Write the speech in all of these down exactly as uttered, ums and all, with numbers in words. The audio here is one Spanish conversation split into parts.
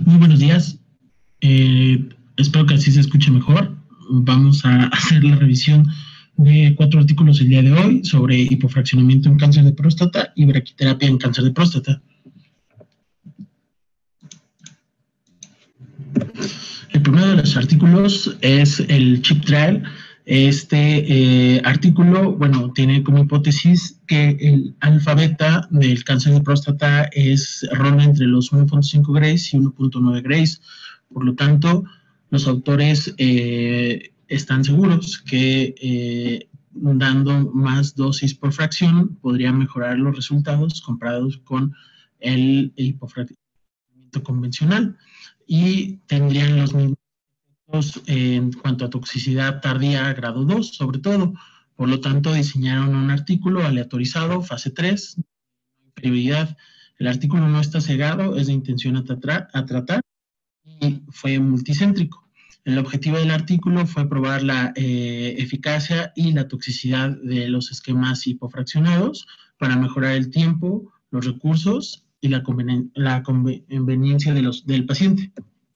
Muy buenos días. Eh, espero que así se escuche mejor. Vamos a hacer la revisión de cuatro artículos el día de hoy sobre hipofraccionamiento en cáncer de próstata y braquiterapia en cáncer de próstata. El primero de los artículos es el CHIP trial. Este eh, artículo, bueno, tiene como hipótesis que el alfa beta del cáncer de próstata es ronda entre los uno punto cinco Grays y uno punto nueve Grays. Por lo tanto, los autores eh, están seguros que eh, dando más dosis por fracción podría mejorar los resultados comparados con el hipofraccionamiento convencional y tendrían los mismos en cuanto a toxicidad tardía grado dos, sobre todo. Por lo tanto, diseñaron un artículo aleatorizado, fase tres, prioridad. El artículo no está cegado, es de intención a, tra a tratar y fue multicéntrico. El objetivo del artículo fue probar la eh, eficacia y la toxicidad de los esquemas hipofraccionados para mejorar el tiempo, los recursos y la, conven la conveniencia de los, del paciente.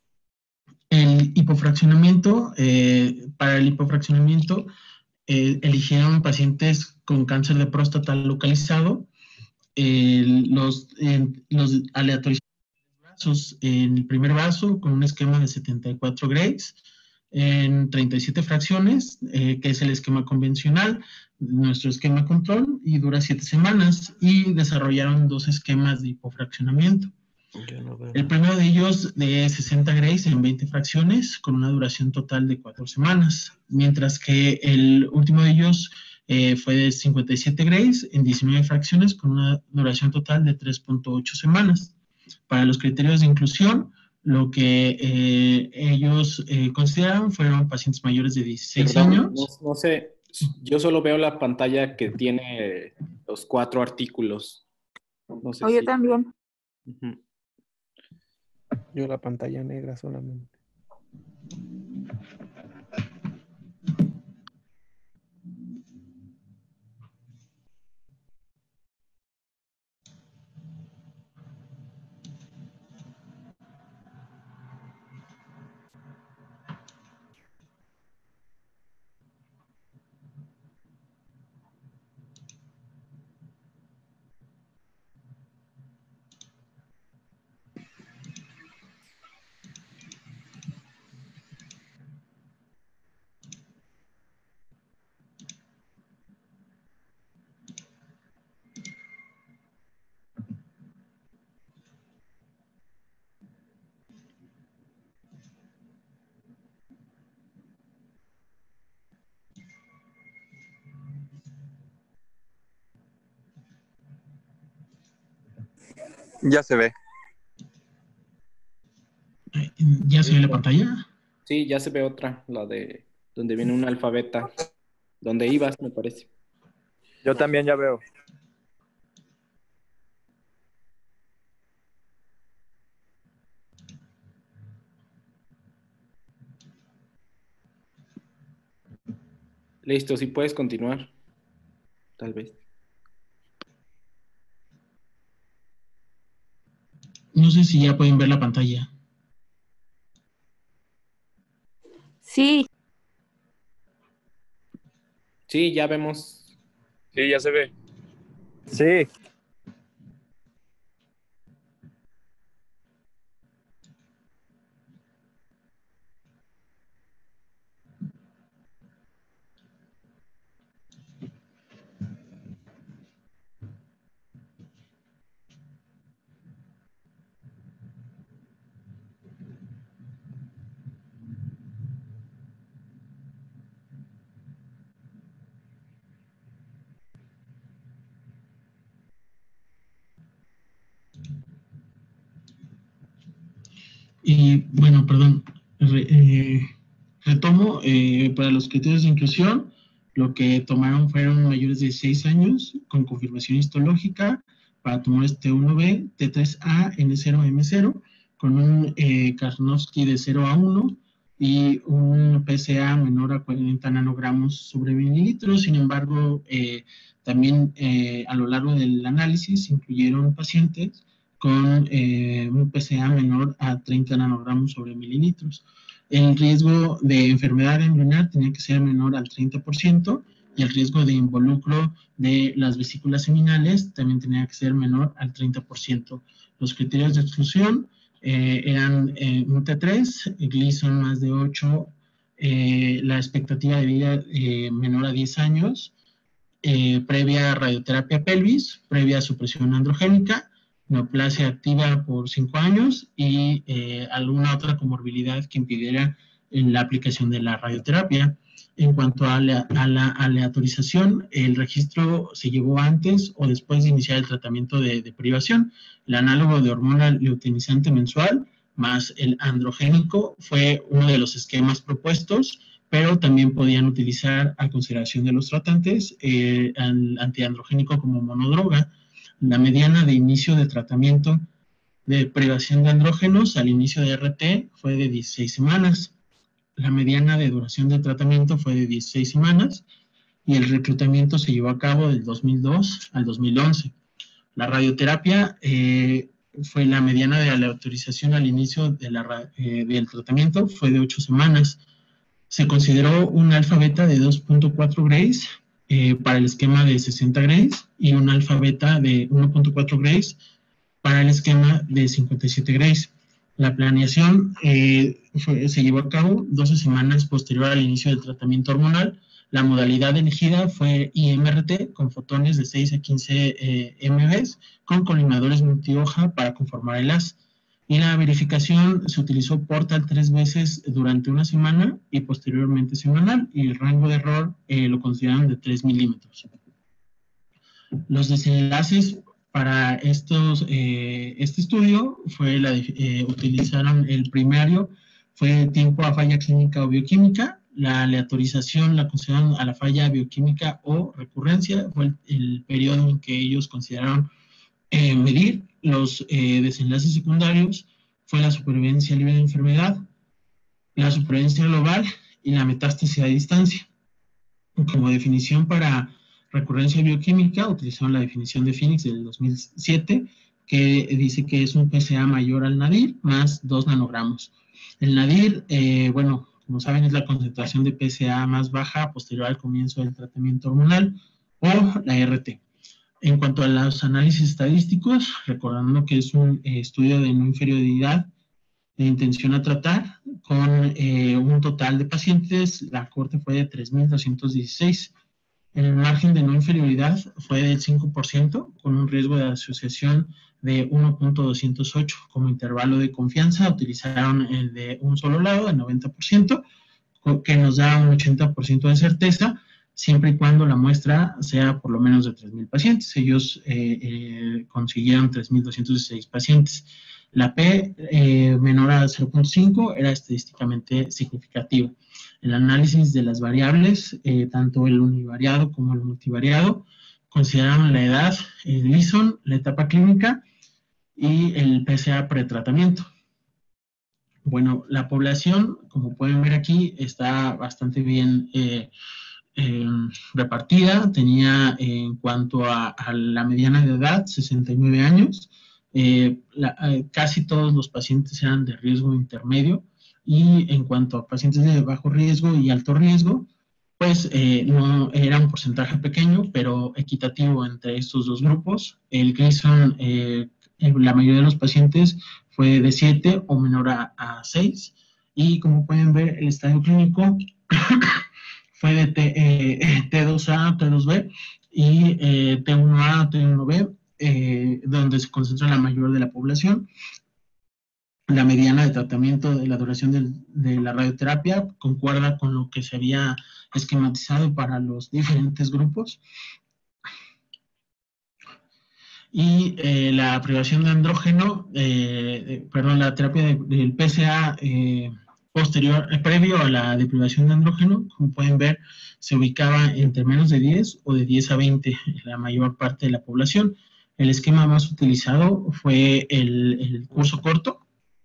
El hipofraccionamiento, eh, para el hipofraccionamiento, eh, eligieron pacientes con cáncer de próstata localizado, eh, los, eh, los aleatorizados vasos, en el primer vaso con un esquema de setenta y cuatro Grays, en treinta y siete fracciones, eh, que es el esquema convencional, nuestro esquema control, y dura siete semanas, y desarrollaron dos esquemas de hipofraccionamiento. No el primero de ellos de sesenta Grays en veinte fracciones con una duración total de cuatro semanas, mientras que el último de ellos eh, fue de cincuenta y siete Grays en diecinueve fracciones con una duración total de tres punto ocho semanas. Para los criterios de inclusión, lo que eh, ellos eh, consideraron fueron pacientes mayores de dieciséis Perdón, años. No, no sé, yo solo veo la pantalla que tiene los cuatro artículos. No sé o si... yo también. Uh-huh. Yo la pantalla negra solamente. Ya se ve. ¿Ya se ve la pantalla? Sí, ya se ve otra, la de donde viene un alfabeta. Donde ibas, me parece. Yo también ya veo. Listo, si puedes continuar. Tal vez. No sé si ya pueden ver la pantalla. Sí. Sí, ya vemos. Sí, ya se ve. Sí. Y bueno, perdón, re, eh, retomo, eh, para los criterios de inclusión, lo que tomaron fueron mayores de seis años con confirmación histológica para tumores T uno B, T tres A, N cero M cero, con un eh, Karnofsky de cero a uno y un P S A menor a cuarenta nanogramos sobre mililitros. Sin embargo, eh, también eh, a lo largo del análisis incluyeron pacientes con eh, un P C A menor a treinta nanogramos sobre mililitros. El riesgo de enfermedad embrionar tenía que ser menor al treinta por ciento y el riesgo de involucro de las vesículas seminales también tenía que ser menor al treinta por ciento. Los criterios de exclusión eh, eran eh, un T tres, Gleason más de ocho, eh, la expectativa de vida eh, menor a diez años, eh, previa radioterapia pelvis, previa supresión androgénica, neoplasia activa por cinco años y eh, alguna otra comorbilidad que impidiera la aplicación de la radioterapia. En cuanto a la, a la aleatorización, el registro se llevó antes o después de iniciar el tratamiento de, de privación. El análogo de hormona luteinizante mensual más el androgénico fue uno de los esquemas propuestos, pero también podían utilizar a consideración de los tratantes eh, el antiandrogénico como monodroga. La mediana de inicio de tratamiento de privación de andrógenos al inicio de R T fue de dieciséis semanas. La mediana de duración de tratamiento fue de dieciséis semanas y el reclutamiento se llevó a cabo del dos mil dos al dos mil once. La radioterapia eh, fue la mediana de la autorización al inicio de la, eh, del tratamiento fue de ocho semanas. Se consideró un alfa beta de dos punto cuatro Grays eh, para el esquema de sesenta Grays y un alfa beta de uno punto cuatro Grays para el esquema de cincuenta y siete Grays. La planeación eh, fue, se llevó a cabo doce semanas posterior al inicio del tratamiento hormonal. La modalidad elegida fue I M R T con fotones de seis a quince eh, M Bs con colimadores multihoja para conformar el haz. Y la verificación se utilizó portal tres veces durante una semana y posteriormente semanal, y el rango de error eh, lo consideraron de tres milímetros. Los desenlaces para estos, eh, este estudio fue la, eh, utilizaron el primario, fue tiempo a falla clínica o bioquímica. La aleatorización la consideraron a la falla bioquímica o recurrencia, fue el, el periodo en que ellos consideraron eh, medir. Los eh, desenlaces secundarios fue la supervivencia libre de enfermedad, la supervivencia global y la metástasis a distancia. Como definición para recurrencia bioquímica, utilizaron la definición de Phoenix del dos mil siete, que dice que es un P C A mayor al nadir más dos nanogramos. El nadir, eh, bueno, como saben, es la concentración de P C A más baja posterior al comienzo del tratamiento hormonal, o la R T. En cuanto a los análisis estadísticos, recordando que es un eh, estudio de no inferioridad de intención a tratar, con eh, un total de pacientes, la corte fue de tres mil doscientos dieciséis. El margen de no inferioridad fue del cinco por ciento, con un riesgo de asociación de uno punto doscientos ocho. Como intervalo de confianza, utilizaron el de un solo lado, el noventa por ciento, que nos da un ochenta por ciento de certeza, siempre y cuando la muestra sea por lo menos de tres mil pacientes. Ellos eh, eh, consiguieron tres mil doscientos dieciséis pacientes. La P eh, menor a cero punto cinco era estadísticamente significativa. El análisis de las variables, eh, tanto el univariado como el multivariado, consideraron la edad, el Gleason, la etapa clínica y el P C A pretratamiento. Bueno, la población, como pueden ver aquí, está bastante bien eh, Eh, repartida. Tenía eh, en cuanto a, a la mediana de edad sesenta y nueve años, eh, la, eh, casi todos los pacientes eran de riesgo intermedio, y en cuanto a pacientes de bajo riesgo y alto riesgo, pues eh, no era un porcentaje pequeño, pero equitativo entre estos dos grupos. El Gleason, eh, la mayoría de los pacientes fue de siete o menor a, a seis, y como pueden ver, el estadio clínico fue de T, eh, T dos A, T dos B y eh, T uno A, T uno B, eh, donde se concentra la mayor de la población. La mediana de tratamiento de la duración del, de la radioterapia concuerda con lo que se había esquematizado para los diferentes grupos. Y eh, la privación de andrógeno, eh, perdón, la terapia de, del P C A eh, posterior, eh, previo a la deprivación de andrógeno, como pueden ver, se ubicaba entre menos de diez o de diez a veinte en la mayor parte de la población. El esquema más utilizado fue el, el curso corto.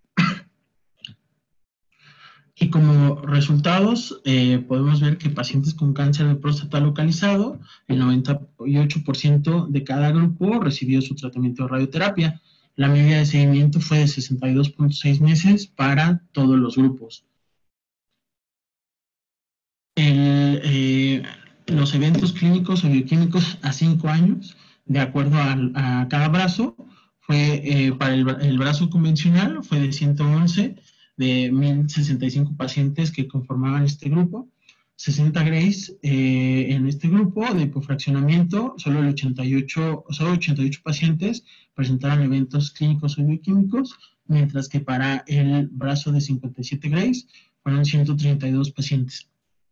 Y como resultados, eh, podemos ver que pacientes con cáncer de próstata localizado, el noventa y ocho por ciento de cada grupo recibió su tratamiento de radioterapia. La media de seguimiento fue de sesenta y dos punto seis meses para todos los grupos. El, eh, los eventos clínicos o bioquímicos a cinco años, de acuerdo a, a cada brazo, fue eh, para el, el brazo convencional fue de ciento once de mil sesenta y cinco pacientes que conformaban este grupo. sesenta Grace eh, en este grupo de hipofraccionamiento, solo, el ochenta y ocho, solo ochenta y ocho pacientes presentaron eventos clínicos o bioquímicos, mientras que para el brazo de cincuenta y siete Grace fueron ciento treinta y dos pacientes.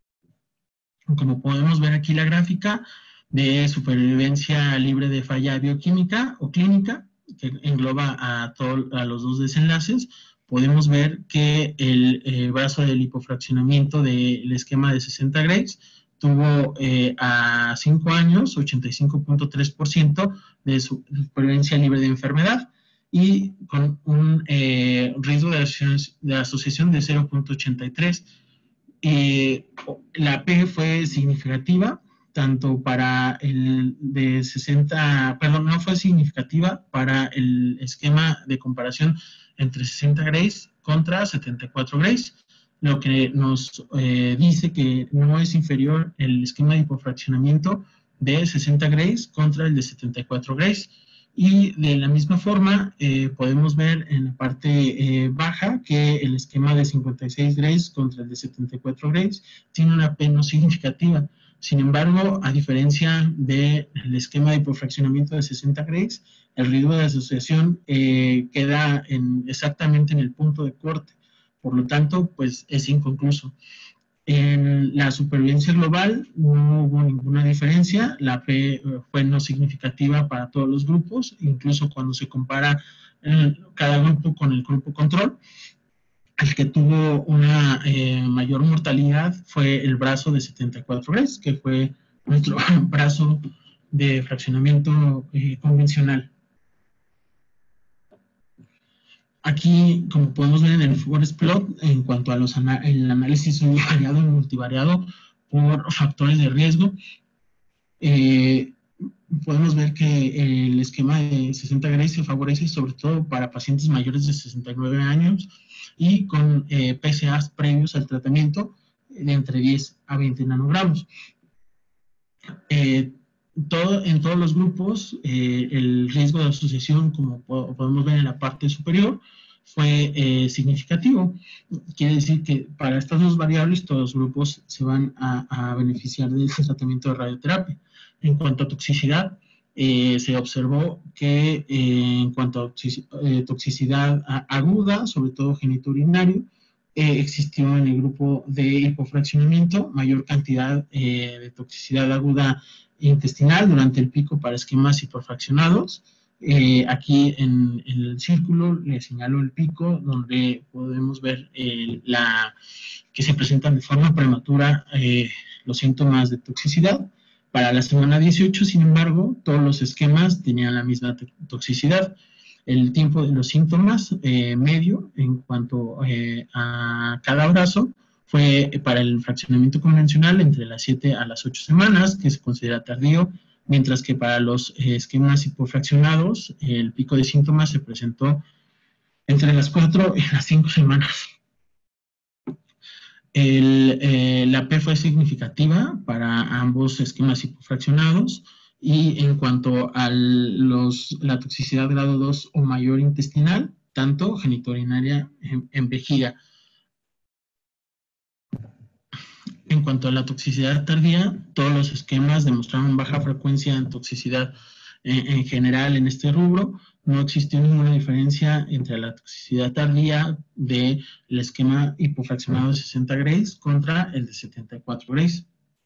Como podemos ver aquí la gráfica de supervivencia libre de falla bioquímica o clínica, que engloba a, todo, a los dos desenlaces, podemos ver que el eh, brazo del hipofraccionamiento del esquema de sesenta Grace tuvo eh, a cinco años ochenta y cinco punto tres por ciento de supervivencia libre de enfermedad y con un eh, riesgo de asociación, de asociación de cero punto ochenta y tres. Eh, la P fue significativa, tanto para el de sesenta, perdón, no fue significativa para el esquema de comparación entre sesenta Grace contra setenta y cuatro Grace, lo que nos eh, dice que no es inferior el esquema de hipofraccionamiento de sesenta Grace contra el de setenta y cuatro Grace. Y de la misma forma eh, podemos ver en la parte eh, baja que el esquema de cincuenta y seis Grace contra el de setenta y cuatro Grace tiene una P no significativa. Sin embargo, a diferencia del esquema de hipofraccionamiento de sesenta Grace, el riesgo de asociación eh, queda en, exactamente en el punto de corte. Por lo tanto, pues es inconcluso. En la supervivencia global no hubo ninguna diferencia, la P fue no significativa para todos los grupos, incluso cuando se compara eh, cada grupo con el grupo control. El que tuvo una eh, mayor mortalidad fue el brazo de setenta y cuatro Grace, que fue nuestro brazo de fraccionamiento eh, convencional. Aquí, como podemos ver en el forest plot, en cuanto a los ana el análisis univariado y multivariado por factores de riesgo, eh, podemos ver que el esquema de sesenta Grace se favorece sobre todo para pacientes mayores de sesenta y nueve años y con eh, P S As previos al tratamiento de entre diez a veinte nanogramos. Eh, todo, en todos los grupos, eh, el riesgo de asociación, como po podemos ver en la parte superior, fue eh, significativo. Quiere decir que para estas dos variables todos los grupos se van a, a beneficiar del tratamiento de radioterapia. En cuanto a toxicidad, eh, se observó que eh, en cuanto a toxic eh, toxicidad aguda, sobre todo genitourinario, eh, existió en el grupo de hipofraccionamiento mayor cantidad eh, de toxicidad aguda intestinal durante el pico para esquemas hiperfraccionados. Eh, aquí en, en el círculo le señalo el pico, donde podemos ver eh, la, que se presentan de forma prematura eh, los síntomas de toxicidad. Para la semana dieciocho, sin embargo, todos los esquemas tenían la misma toxicidad. El tiempo de los síntomas eh, medio en cuanto eh, a cada brazo fue para el fraccionamiento convencional entre las siete a las ocho semanas, que se considera tardío, mientras que para los eh, esquemas hipofraccionados el pico de síntomas se presentó entre las cuatro y las cinco semanas. El, eh, la P fue significativa para ambos esquemas hipofraccionados y en cuanto a los, la toxicidad grado dos o mayor intestinal, tanto genitourinaria en, en vejiga. En cuanto a la toxicidad tardía, todos los esquemas demostraron baja frecuencia en toxicidad en, en general en este rubro. No existió ninguna diferencia entre la toxicidad tardía del esquema hipofraccionado de sesenta Grace contra el de setenta y cuatro Grace.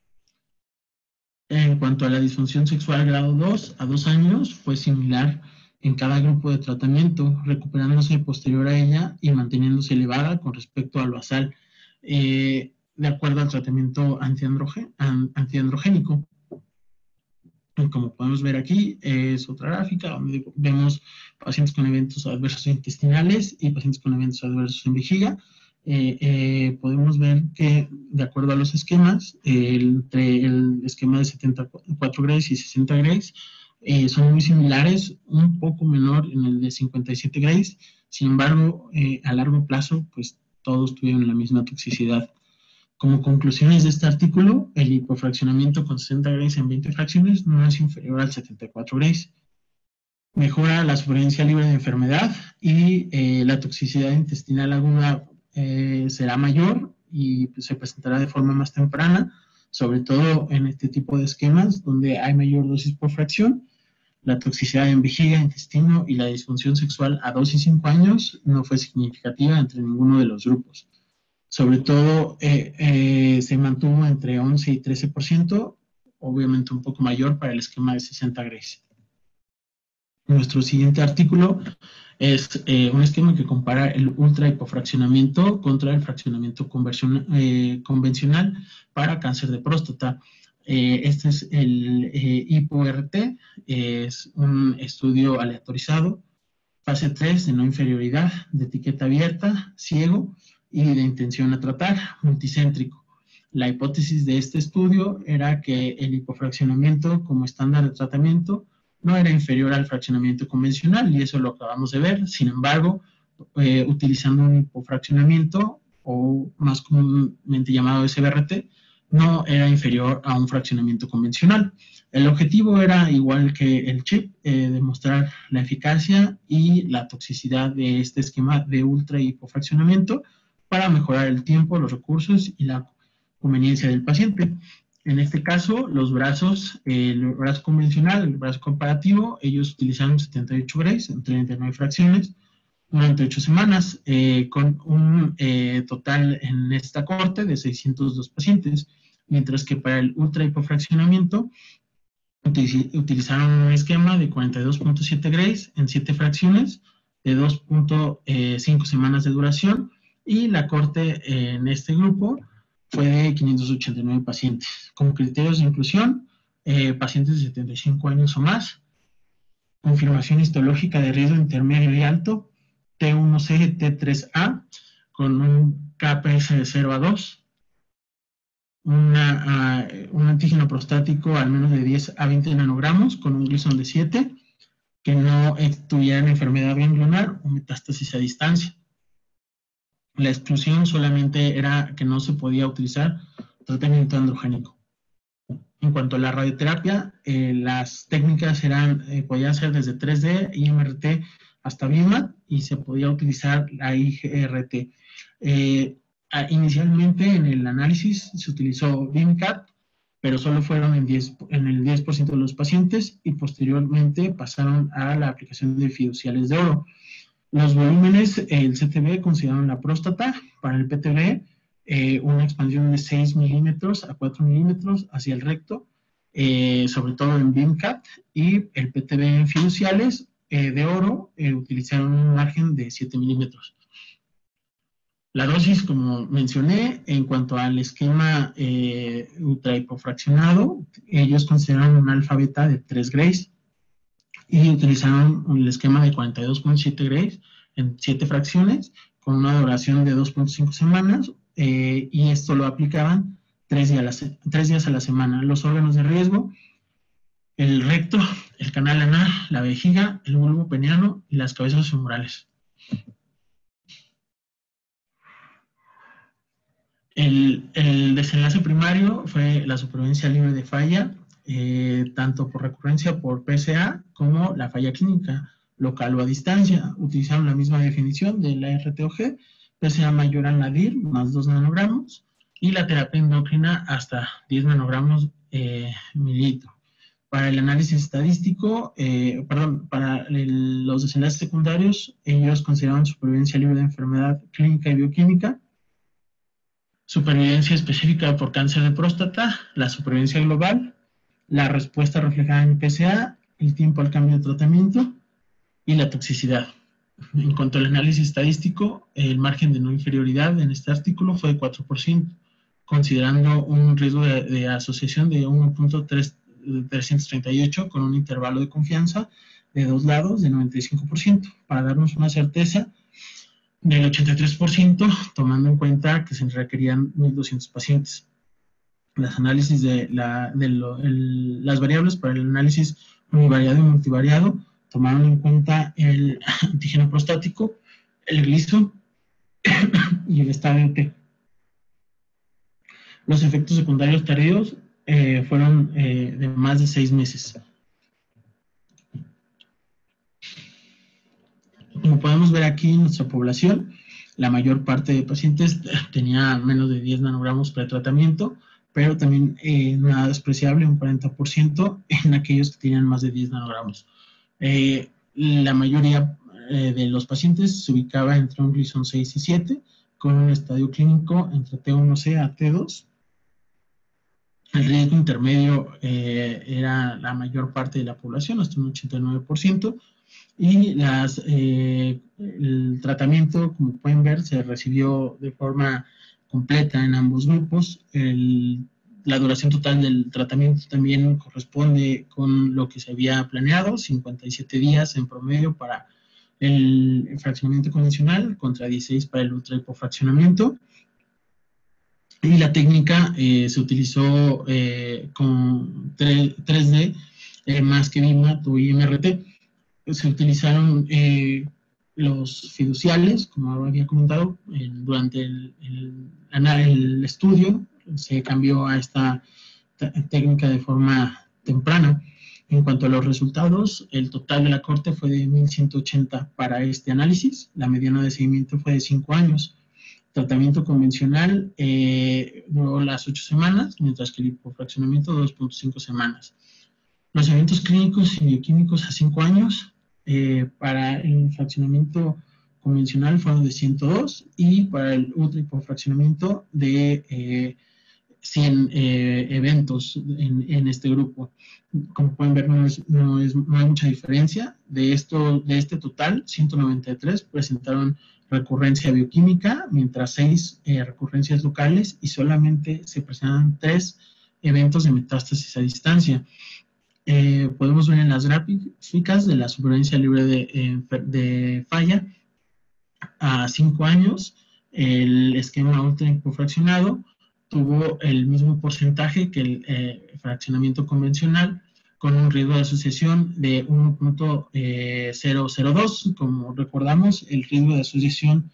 En cuanto a la disfunción sexual grado dos, a dos años, fue similar en cada grupo de tratamiento, recuperándose posterior a ella y manteniéndose elevada con respecto al basal, eh, de acuerdo al tratamiento antiandrogénico. Como podemos ver aquí, es otra gráfica donde vemos pacientes con eventos adversos intestinales y pacientes con eventos adversos en vejiga. Eh, eh, podemos ver que, de acuerdo a los esquemas, eh, entre el esquema de setenta y cuatro Grace y sesenta Grace, eh, son muy similares, un poco menor en el de cincuenta y siete grays, sin embargo, eh, a largo plazo, pues todos tuvieron la misma toxicidad. Como conclusiones de este artículo, el hipofraccionamiento con sesenta grays en veinte fracciones no es inferior al setenta y cuatro grays. Mejora la supervivencia libre de enfermedad y eh, la toxicidad intestinal aguda eh, será mayor y pues, se presentará de forma más temprana, sobre todo en este tipo de esquemas donde hay mayor dosis por fracción. La toxicidad en vejiga, intestino y la disfunción sexual a dos y cinco años no fue significativa entre ninguno de los grupos. Sobre todo eh, eh, se mantuvo entre once y trece por ciento, obviamente un poco mayor para el esquema de sesenta grays. Nuestro siguiente artículo es eh, un esquema que compara el ultra hipofraccionamiento contra el fraccionamiento eh, convencional para cáncer de próstata. Eh, este es el eh, HipoR T, eh, es un estudio aleatorizado, fase tres de no inferioridad, de etiqueta abierta, ciego y de intención a tratar, multicéntrico. La hipótesis de este estudio era que el hipofraccionamiento como estándar de tratamiento no era inferior al fraccionamiento convencional, y eso lo acabamos de ver. Sin embargo, eh, utilizando un hipofraccionamiento, o más comúnmente llamado S B R T, no era inferior a un fraccionamiento convencional. El objetivo era, igual que el CHIP, eh, demostrar la eficacia y la toxicidad de este esquema de ultra hipofraccionamiento para mejorar el tiempo, los recursos y la conveniencia del paciente. En este caso, los brazos, el brazo convencional, el brazo comparativo, ellos utilizaron setenta y ocho grays en treinta y nueve fracciones durante ocho semanas, eh, con un eh, total en esta corte de seiscientos dos pacientes, mientras que para el ultra hipofraccionamiento utilizaron un esquema de cuarenta y dos punto siete grays en siete fracciones de dos punto cinco semanas de duración, y la corte eh, en este grupo fue de quinientos ochenta y nueve pacientes. Como criterios de inclusión, eh, pacientes de setenta y cinco años o más, confirmación histológica de riesgo intermedio y alto, T uno C, T tres A, con un K P S de cero a dos, una, uh, un antígeno prostático al menos de diez a veinte nanogramos, con un Gleason de siete, que no tuvieran enfermedad ganglionar o metástasis a distancia. La exclusión solamente era que no se podía utilizar tratamiento androgénico. En cuanto a la radioterapia, eh, las técnicas eran, eh, podían ser desde tres D, I M R T hasta B I M A T, y se podía utilizar la I G R T. Eh, a, inicialmente en el análisis se utilizó B I M C A T, pero solo fueron en, diez, en el diez por ciento de los pacientes, y posteriormente pasaron a la aplicación de fiduciales de oro. Los volúmenes, el C T B consideraron la próstata, para el P T B eh, una expansión de seis milímetros a cuatro milímetros hacia el recto, eh, sobre todo en B I M C A T, y el P T B en fiduciales eh, de oro eh, utilizaron un margen de siete milímetros. La dosis, como mencioné, en cuanto al esquema eh, ultrahipofraccionado, ellos consideraron un alfa beta de tres grays, y utilizaron el esquema de cuarenta y dos punto siete grays en siete fracciones, con una duración de dos punto cinco semanas, eh, y esto lo aplicaban tres días, a la, tres días a la semana. Los órganos de riesgo: el recto, el canal anal, la vejiga, el bulbo peniano y las cabezas femorales. El, el desenlace primario fue la supervivencia libre de falla, Eh, tanto por recurrencia por P S A como la falla clínica, local o a distancia. Utilizaron la misma definición de la R T O G, P S A mayor al nadir, más dos nanogramos, y la terapia endocrina hasta diez nanogramos eh, mililitro. Para el análisis estadístico, eh, perdón, para el, los desenlaces secundarios, ellos consideraron supervivencia libre de enfermedad clínica y bioquímica, supervivencia específica por cáncer de próstata, la supervivencia global, la respuesta reflejada en P S A, el tiempo al cambio de tratamiento y la toxicidad. En cuanto al análisis estadístico, el margen de no inferioridad en este artículo fue de cuatro por ciento, considerando un riesgo de, de asociación de uno punto trescientos treinta y ocho con un intervalo de confianza de dos lados de noventa y cinco por ciento, para darnos una certeza del ochenta y tres por ciento, tomando en cuenta que se requerían mil doscientos pacientes. Las análisis de, la, de lo, el, las variables para el análisis univariado y multivariado, tomaron en cuenta el antígeno prostático, el gliso y el estadio T. Los efectos secundarios tardíos eh, fueron eh, de más de seis meses. Como podemos ver aquí en nuestra población, la mayor parte de pacientes tenía menos de diez nanogramos pretratamiento, pero también eh, nada despreciable, un cuarenta por ciento en aquellos que tenían más de diez nanogramos. Eh, la mayoría eh, de los pacientes se ubicaba entre un Gleason seis y siete, con un estadio clínico entre T uno C a T dos. El riesgo intermedio eh, era la mayor parte de la población, hasta un ochenta y nueve por ciento, y las, eh, el tratamiento, como pueden ver, se recibió de forma completa en ambos grupos. El, la duración total del tratamiento también corresponde con lo que se había planeado, cincuenta y siete días en promedio para el fraccionamiento convencional contra dieciséis para el ultrahipofraccionamiento. Y la técnica eh, se utilizó eh, con tres D eh, más que BIMAT o I M R T. Se utilizaron eh, los fiduciales, como había comentado, eh, durante el, el, el estudio se cambió a esta técnica de forma temprana. En cuanto a los resultados, el total de la corte fue de mil ciento ochenta para este análisis, la mediana de seguimiento fue de cinco años. Tratamiento convencional eh, duró las ocho semanas, mientras que el hipofraccionamiento dos punto cinco semanas. Los eventos clínicos y bioquímicos a cinco años eh, para el fraccionamiento convencional fueron de ciento dos y para el ultrahipofraccionamiento de eh, cien eh, eventos en, en este grupo. Como pueden ver, no, es, no, es, no hay mucha diferencia. De, esto, de este total, ciento noventa y tres presentaron recurrencia bioquímica, mientras seis eh, recurrencias locales y solamente se presentaron tres eventos de metástasis a distancia. Eh, podemos ver en las gráficas de la supervivencia libre de, eh, de falla a cinco años, el esquema ultrahipofraccionado tuvo el mismo porcentaje que el eh, fraccionamiento convencional, con un riesgo de asociación de uno punto cero cero dos. Como recordamos, el riesgo de asociación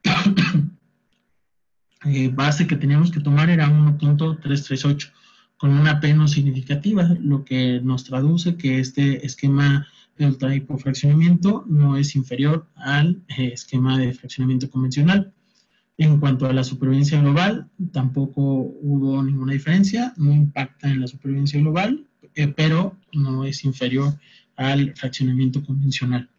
eh, base que teníamos que tomar era uno punto trescientos treinta y ocho, con una P no significativa, lo que nos traduce que este esquema de ultrahipofraccionamiento no es inferior al eh, esquema de fraccionamiento convencional. En cuanto a la supervivencia global, tampoco hubo ninguna diferencia, no impacta en la supervivencia global, eh, pero no es inferior al fraccionamiento convencional.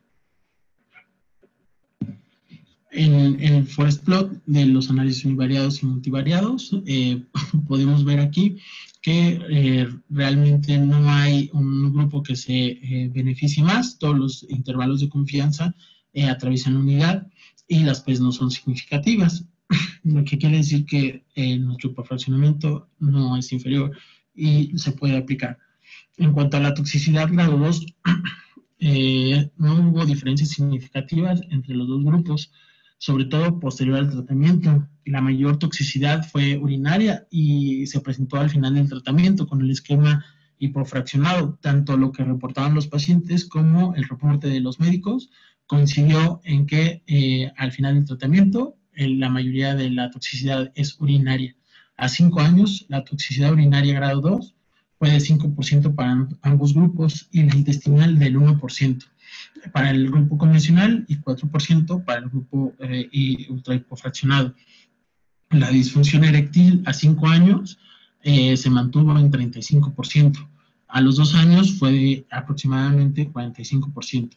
En, en el forest plot de los análisis univariados y multivariados, eh, podemos ver aquí que eh, realmente no hay un grupo que se eh, beneficie más, todos los intervalos de confianza eh, atraviesan la unidad y las P no son significativas, lo que quiere decir que eh, nuestro hipofraccionamiento no es inferior y se puede aplicar. En cuanto a la toxicidad grado dos, eh, no hubo diferencias significativas entre los dos grupos, sobre todo posterior al tratamiento. La mayor toxicidad fue urinaria y se presentó al final del tratamiento con el esquema hipofraccionado. Tanto lo que reportaban los pacientes como el reporte de los médicos coincidió en que eh, al final del tratamiento eh, la mayoría de la toxicidad es urinaria. A cinco años, la toxicidad urinaria grado dos fue de cinco por ciento para ambos grupos y la intestinal del uno por ciento para el grupo convencional y cuatro por ciento para el grupo eh, ultrahipofraccionado. La disfunción eréctil a cinco años eh, se mantuvo en treinta y cinco por ciento. A los dos años fue de aproximadamente cuarenta y cinco por ciento.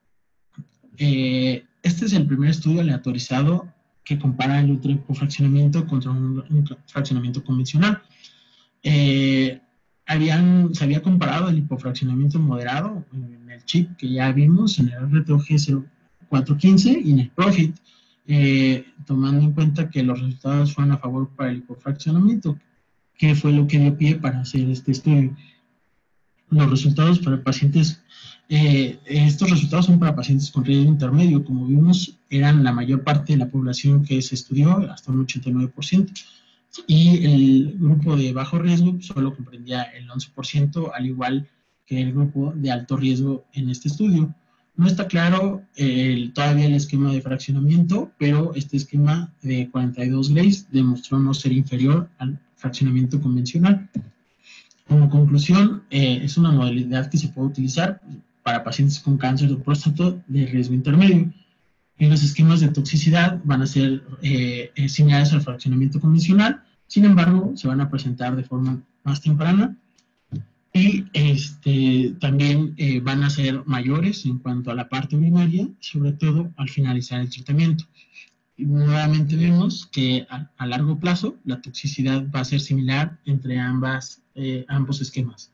Eh, este es el primer estudio aleatorizado que compara el ultrahipofraccionamiento contra un, un fraccionamiento convencional. Eh, habían, se había comparado el hipofraccionamiento moderado en el chip que ya vimos, en el R T O G cero cuatro quince y en el PROFIT, eh, tomando en cuenta que los resultados fueron a favor para el hipofraccionamiento, que fue lo que dio pie para hacer este estudio. Los resultados para pacientes, eh, estos resultados son para pacientes con riesgo intermedio, como vimos, eran la mayor parte de la población que se estudió, hasta un ochenta y nueve por ciento, y el grupo de bajo riesgo solo comprendía el once por ciento, al igual que el grupo de alto riesgo en este estudio. No está claro el, todavía el esquema de fraccionamiento, pero este esquema de cuarenta y dos Grays demostró no ser inferior al fraccionamiento convencional. Como conclusión, eh, es una modalidad que se puede utilizar para pacientes con cáncer de próstata de riesgo intermedio. En los esquemas de toxicidad van a ser eh, eh, similares al fraccionamiento convencional, sin embargo, se van a presentar de forma más temprana y este, también eh, van a ser mayores en cuanto a la parte urinaria, sobre todo al finalizar el tratamiento. Y nuevamente vemos que a, a largo plazo la toxicidad va a ser similar entre ambas, eh, ambos esquemas.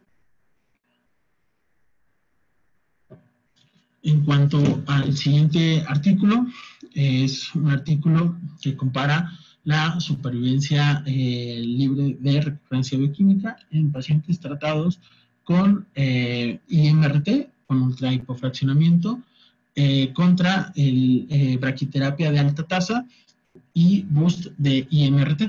En cuanto al siguiente artículo, es un artículo que compara la supervivencia eh, libre de recurrencia bioquímica en pacientes tratados con eh, I M R T, con ultrahipofraccionamiento, eh, contra el eh, braquiterapia de alta tasa y boost de I M R T.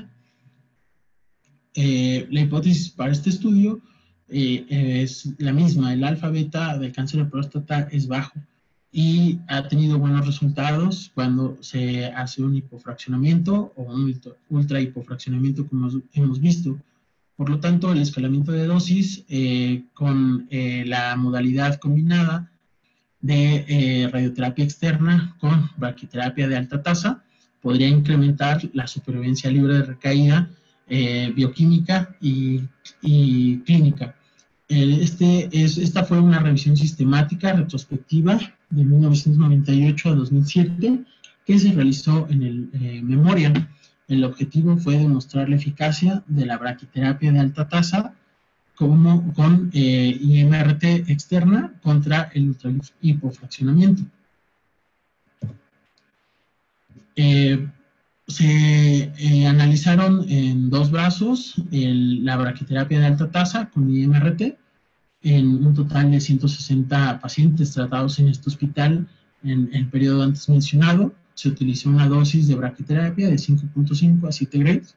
Eh, la hipótesis para este estudio eh, es la misma, el alfa beta del cáncer de próstata es bajo y ha tenido buenos resultados cuando se hace un hipofraccionamiento o un ultra hipofraccionamiento como hemos visto. Por lo tanto, el escalamiento de dosis eh, con eh, la modalidad combinada de eh, radioterapia externa con braquiterapia de alta tasa podría incrementar la supervivencia libre de recaída eh, bioquímica y, y clínica. Este es, esta fue una revisión sistemática retrospectiva de mil novecientos noventa y ocho a dos mil siete que se realizó en el eh, Memorial. El objetivo fue demostrar la eficacia de la braquiterapia de alta tasa como con eh, I M R T externa contra el ultrahipofraccionamiento. Eh, se eh, analizaron en dos brazos el, la braquiterapia de alta tasa con I M R T en un total de ciento sesenta pacientes tratados en este hospital en el periodo antes mencionado. Se utilizó una dosis de braquiterapia de cinco punto cinco a siete Grays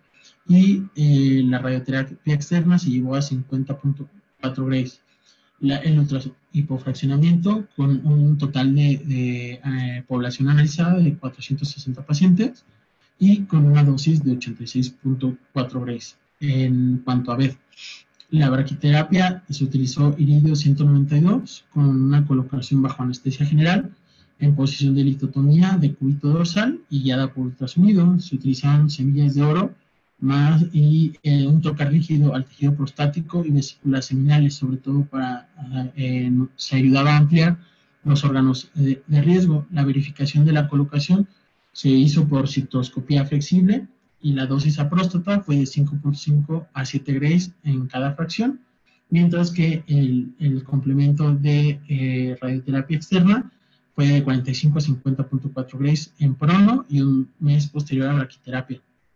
y eh, la radioterapia externa se llevó a cincuenta punto cuatro Grays. La, el ultrahipofraccionamiento con un total de, de eh, población analizada de cuatrocientos sesenta pacientes y con una dosis de ochenta y seis punto cuatro Grays. En cuanto a B E D, la braquiterapia se utilizó iridio ciento noventa y dos con una colocación bajo anestesia general en posición de litotomía de cúbito dorsal y guiada por ultrasonido. Se utilizaron semillas de oro más y eh, un tocar rígido al tejido prostático y vesículas seminales, sobre todo para, eh, se ayudaba a ampliar los órganos de, de riesgo. La verificación de la colocación se hizo por citoscopía flexible y la dosis a próstata fue de cinco punto cinco a siete Grays en cada fracción, mientras que el, el complemento de eh, radioterapia externa fue de cuarenta y cinco a cincuenta punto cuatro Grays en prono y un mes posterior a la braquiterapia.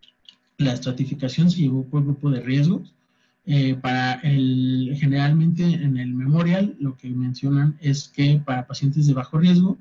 La estratificación se llevó por grupo de riesgos. Eh, para el, generalmente en el Memorial lo que mencionan es que para pacientes de bajo riesgo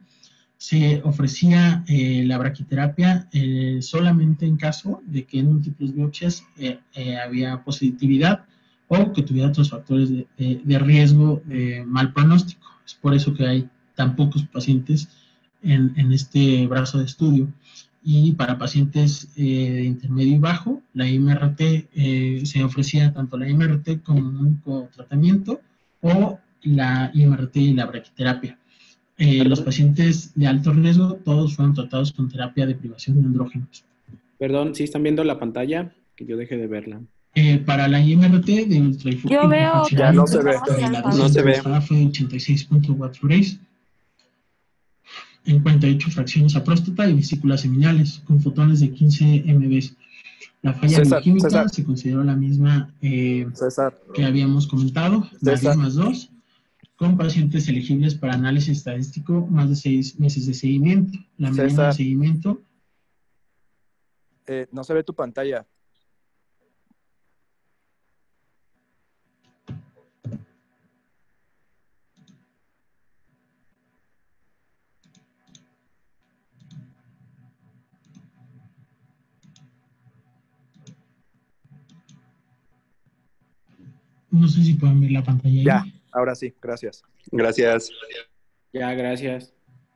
se ofrecía eh, la braquiterapia eh, solamente en caso de que en múltiples biopsias eh, eh, había positividad o que tuviera otros factores de, de, de riesgo de mal pronóstico. Es por eso que hay tan pocos pacientes en, en este brazo de estudio. Y para pacientes eh, de intermedio y bajo, la I M R T eh, se ofrecía tanto la I M R T como un único tratamiento o la I M R T y la braquiterapia. Eh, los pacientes de alto riesgo, todos fueron tratados con terapia de privación de andrógenos. Perdón, ¿sí están viendo la pantalla? Que yo deje de verla. Eh, para la I M R T de Yo veo Ya no se ve. eh, la dosis No se ve. utilizada fue de ochenta y seis punto cuatro Grays en cuarenta y ocho fracciones a próstata y vesículas seminales con fotones de quince milímetros. La falla César, bioquímica César. se consideró la misma eh, César. que habíamos comentado, más César. diez más dos, con pacientes elegibles para análisis estadístico, más de seis meses de seguimiento. La mediana César. de seguimiento, Eh, no se ve tu pantalla. no sé si pueden ver la pantalla ahí. Ya, Ahora sí, gracias. Gracias. Ya, gracias.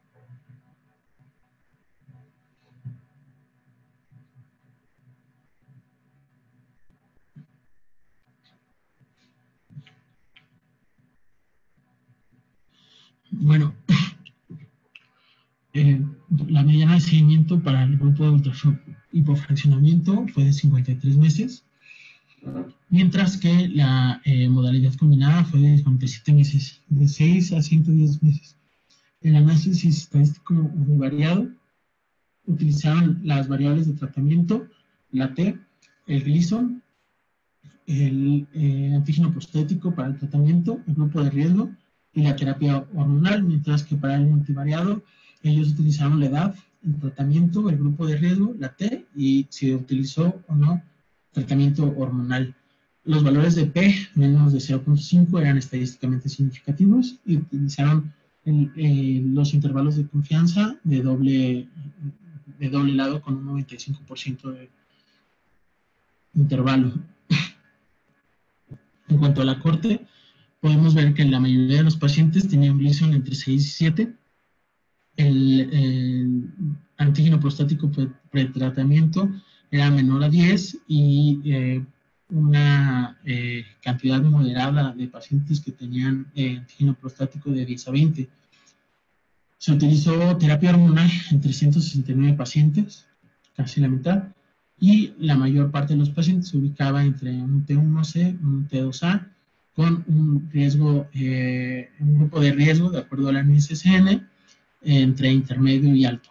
Bueno, eh, la mediana de seguimiento para el grupo de ultrasonido hipofraccionamiento fue de cincuenta y tres meses, mientras que la eh, modalidad combinada fue de cuarenta y siete meses, de seis a ciento diez meses. El análisis estadístico univariado utilizaron las variables de tratamiento, la T, el Gleason, el eh, antígeno prostético para el tratamiento, el grupo de riesgo y la terapia hormonal, mientras que para el multivariado ellos utilizaron la edad, el tratamiento, el grupo de riesgo, la T y si utilizó o no tratamiento hormonal. Los valores de P menos de cero punto cinco eran estadísticamente significativos y utilizaron el, eh, los intervalos de confianza de doble, de doble lado con un noventa y cinco por ciento de intervalo. En cuanto a la corte, podemos ver que la mayoría de los pacientes tenían un Gleason entre seis y siete. El, el antígeno prostático pretratamiento era menor a diez y eh, una eh, cantidad moderada de pacientes que tenían eh, antígeno prostático de diez a veinte. Se utilizó terapia hormonal en trescientos sesenta y nueve pacientes, casi la mitad, y la mayor parte de los pacientes se ubicaba entre un T uno C, un T dos A, con un riesgo, eh, un grupo de riesgo, de acuerdo a la N S S N, entre intermedio y alto.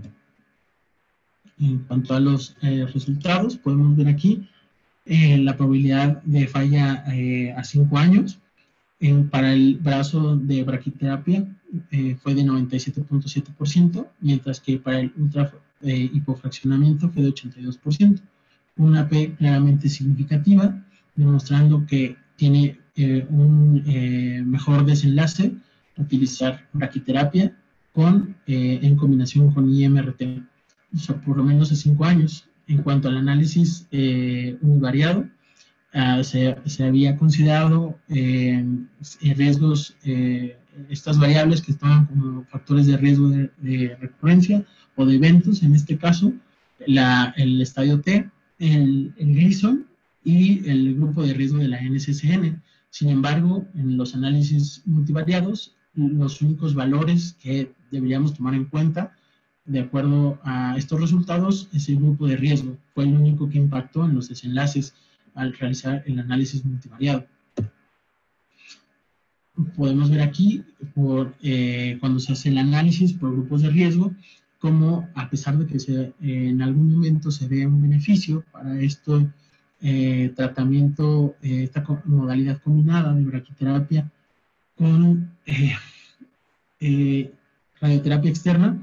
En cuanto a los eh, resultados, podemos ver aquí eh, la probabilidad de falla eh, a cinco años. En, para el brazo de braquiterapia eh, fue de noventa y siete punto siete por ciento, mientras que para el ultra eh, hipofraccionamiento fue de ochenta y dos por ciento. Una P claramente significativa, demostrando que tiene eh, un eh, mejor desenlace utilizar braquiterapia con, eh, en combinación con I M R T, o sea, por lo menos a cinco años. En cuanto al análisis eh, univariado, uh, se, se había considerado eh, riesgos, eh, estas variables que estaban como factores de riesgo de, de recurrencia o de eventos, en este caso, la, el estadio T, el, el Gleason y el grupo de riesgo de la N S S N. Sin embargo, en los análisis multivariados, los únicos valores que deberíamos tomar en cuenta, de acuerdo a estos resultados, es el grupo de riesgo. Fue el único que impactó en los desenlaces al realizar el análisis multivariado. Podemos ver aquí, por, eh, cuando se hace el análisis por grupos de riesgo, como a pesar de que se, eh, en algún momento se ve un beneficio para este eh, tratamiento, eh, esta modalidad combinada de braquiterapia con eh, eh, radioterapia externa,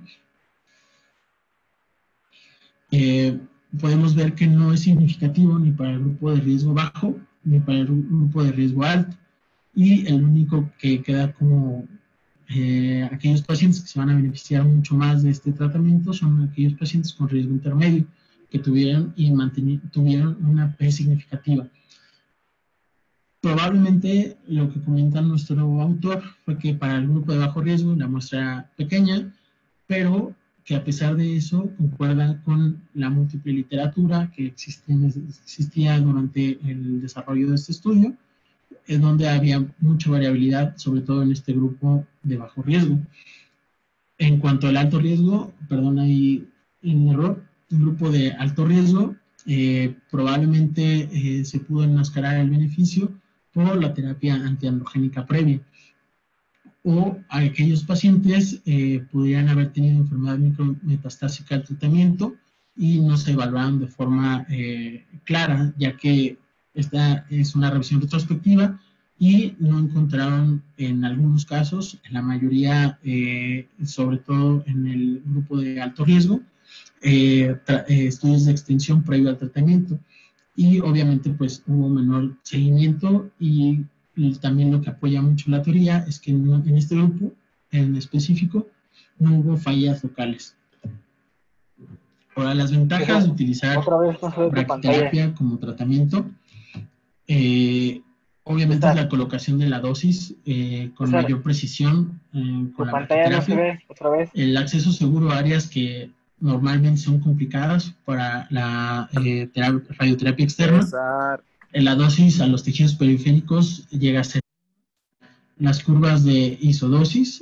eh, podemos ver que no es significativo ni para el grupo de riesgo bajo ni para el grupo de riesgo alto, y el único que queda como eh, aquellos pacientes que se van a beneficiar mucho más de este tratamiento son aquellos pacientes con riesgo intermedio que tuvieron y tuvieron una P significativa. Probablemente lo que comenta nuestro autor fue que para el grupo de bajo riesgo la muestra era pequeña, pero que a pesar de eso concuerda con la múltiple literatura que existe, existía durante el desarrollo de este estudio, en donde había mucha variabilidad, sobre todo en este grupo de bajo riesgo. En cuanto al alto riesgo, perdón, hay un error, un grupo de alto riesgo, eh, probablemente eh, se pudo enmascarar el beneficio por la terapia antiandrogénica previa, o aquellos pacientes eh, pudieran haber tenido enfermedad micrometastásica al tratamiento y no se evaluaron de forma eh, clara, ya que esta es una revisión retrospectiva y no encontraron en algunos casos, en la mayoría, eh, sobre todo en el grupo de alto riesgo, eh, eh, estudios de extensión previo al tratamiento, y obviamente pues hubo menor seguimiento, y, y también lo que apoya mucho la teoría es que no, en este grupo en específico no hubo fallas locales. Ahora, las ventajas de utilizar braquiterapia como tratamiento, eh, Obviamente es César. la colocación de la dosis eh, con César. mayor precisión eh, Tu con la pantalla no se braquiterapia. ve otra vez. El acceso seguro a áreas que normalmente son complicadas para la eh, tera- radioterapia externa. César. La dosis a los tejidos periféricos llega a ser las curvas de isodosis.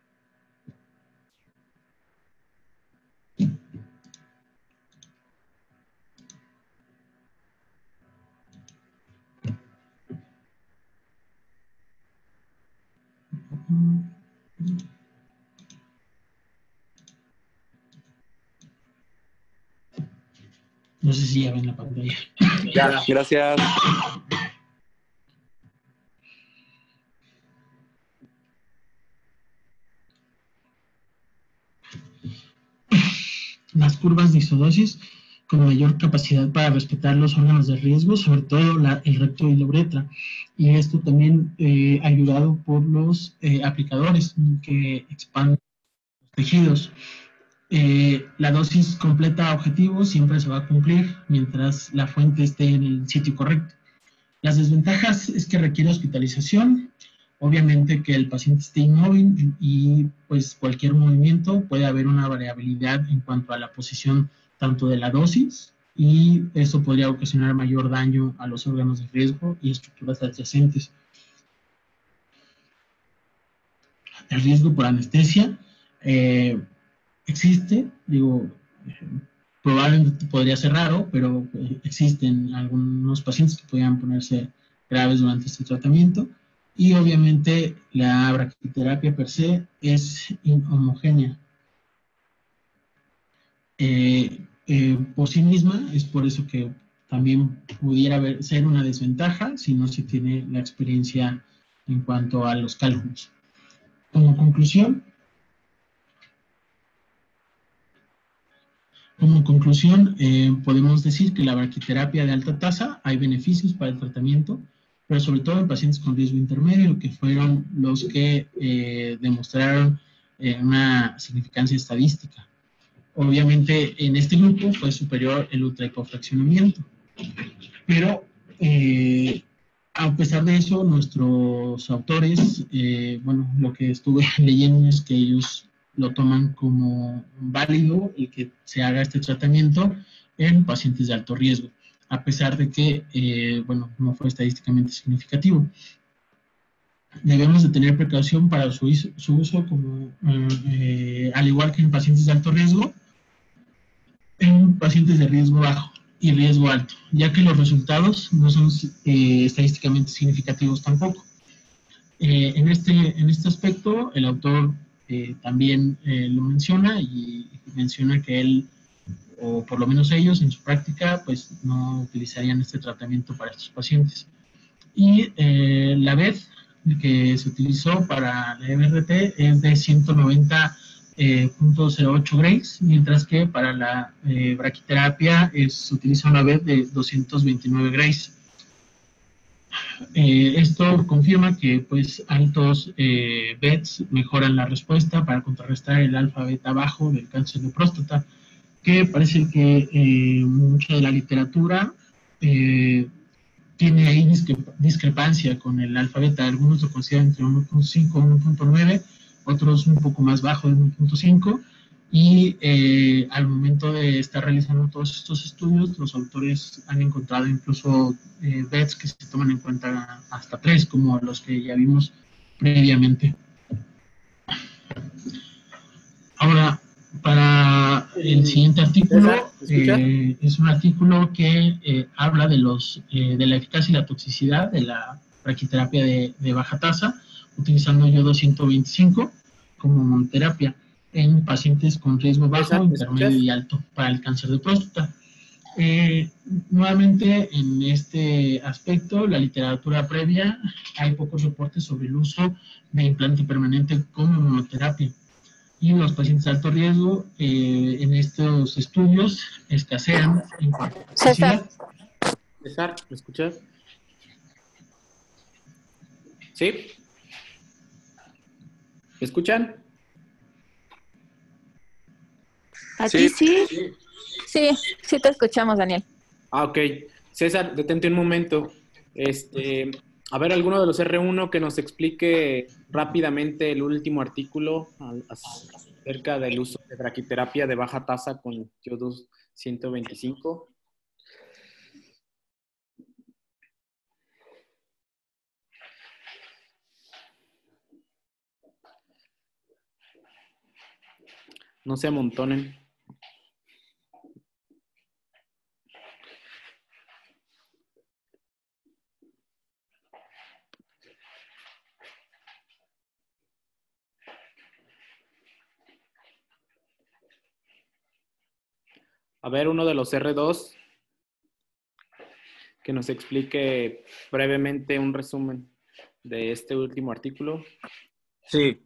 No sé si ya ven la pantalla. Ya, gracias. Las curvas de isodosis con mayor capacidad para respetar los órganos de riesgo, sobre todo la, el recto y la uretra. Y esto también eh, ayudado por los eh, aplicadores que expanden los tejidos. Eh, la dosis completa objetivo siempre se va a cumplir mientras la fuente esté en el sitio correcto. Las desventajas es que requiere hospitalización, obviamente que el paciente esté inmóvil y pues cualquier movimiento puede haber una variabilidad en cuanto a la posición tanto de la dosis y eso podría ocasionar mayor daño a los órganos de riesgo y estructuras adyacentes. El riesgo por anestesia eh, existe, digo, probablemente podría ser raro, pero eh, existen algunos pacientes que podrían ponerse graves durante este tratamiento. Y obviamente la braquiterapia per se es inhomogénea. Eh, eh, por sí misma, es por eso que también pudiera haber, ser una desventaja si no se tiene la experiencia en cuanto a los cálculos. Como conclusión, Como conclusión, eh, podemos decir que la braquiterapia de alta tasa hay beneficios para el tratamiento, pero sobre todo en pacientes con riesgo intermedio, que fueron los que eh, demostraron eh, una significancia estadística. Obviamente, en este grupo fue superior el ultrahipofraccionamiento, pero eh, a pesar de eso, nuestros autores, eh, bueno, lo que estuve leyendo es que ellos lo toman como válido el que se haga este tratamiento en pacientes de alto riesgo, a pesar de que, eh, bueno, no fue estadísticamente significativo. Debemos de tener precaución para su, su uso, como, eh, al igual que en pacientes de alto riesgo, en pacientes de riesgo bajo y riesgo alto, ya que los resultados no son eh, estadísticamente significativos tampoco. Eh, en, este, en este aspecto, el autor eh, también eh, lo menciona y menciona que él, o por lo menos ellos en su práctica, pues no utilizarían este tratamiento para estos pacientes. Y eh, la B E D que se utilizó para la M R T es de ciento noventa punto cero ocho grays, mientras que para la eh, braquiterapia es, se utiliza una B E D de doscientos veintinueve grays. Eh, esto confirma que pues altos eh, B E Ds mejoran la respuesta para contrarrestar el alfa beta bajo del cáncer de próstata, que parece que eh, mucha de la literatura eh, tiene ahí discrepancia con el alfa beta. Algunos lo consideran entre uno punto cinco y uno punto nueve, otros un poco más bajo de uno punto cinco, y eh, al momento de estar realizando todos estos estudios, los autores han encontrado incluso eh, B E Ds que se toman en cuenta hasta tres, como los que ya vimos previamente. Ahora, para el siguiente artículo, eh, es un artículo que eh, habla de, los, eh, de la eficacia y la toxicidad de la braquiterapia de, de baja tasa, utilizando yodo ciento veinticinco como monoterapia en pacientes con riesgo bajo, intermedio y alto para el cáncer de próstata. Eh, nuevamente, en este aspecto, la literatura previa, hay pocos reportes sobre el uso de implante permanente como monoterapia. Y los pacientes de alto riesgo, eh, en estos estudios, escasean en cuanto a toxicidad. César, ¿me escuchas? ¿Sí? ¿Me escuchan? Aquí sí. Sí. Sí, sí te escuchamos, Daniel. Ah, ok. César, detente un momento. Este, A ver, alguno de los erre uno que nos explique rápidamente el último artículo acerca del uso de braquiterapia de baja tasa con yodo ciento veinticinco. No se amontonen. A ver, uno de los erre dos que nos explique brevemente un resumen de este último artículo. Sí.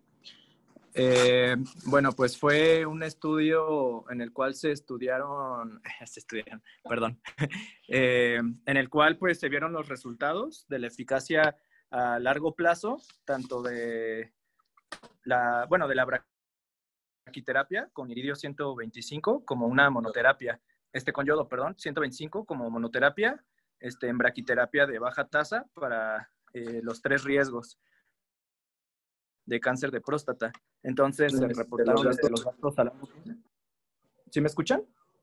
Eh, bueno, pues fue un estudio en el cual se estudiaron, se estudiaron, perdón, eh, en el cual pues se vieron los resultados de la eficacia a largo plazo, tanto de la, bueno, de la braquiterapia con iridio ciento veinticinco como una monoterapia, este con yodo, perdón, ciento veinticinco como monoterapia, este en braquiterapia de baja tasa para eh, los tres riesgos de cáncer de próstata. Entonces se reportaron los, los datos a la... ¿Sí me escuchan?